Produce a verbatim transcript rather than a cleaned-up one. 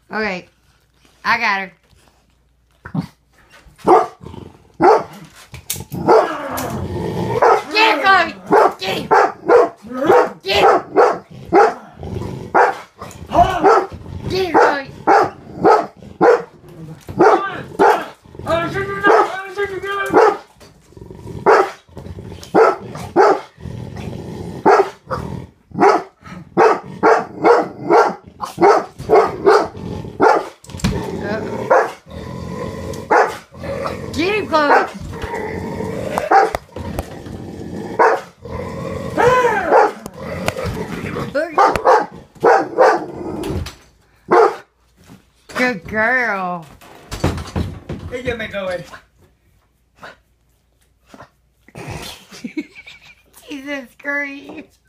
Okay. I got her. Get him, Chloe! Get him! Get him! Get him, Chloe! Get him, Chloe! Good girl. Hey, get me going. Jesus Christ.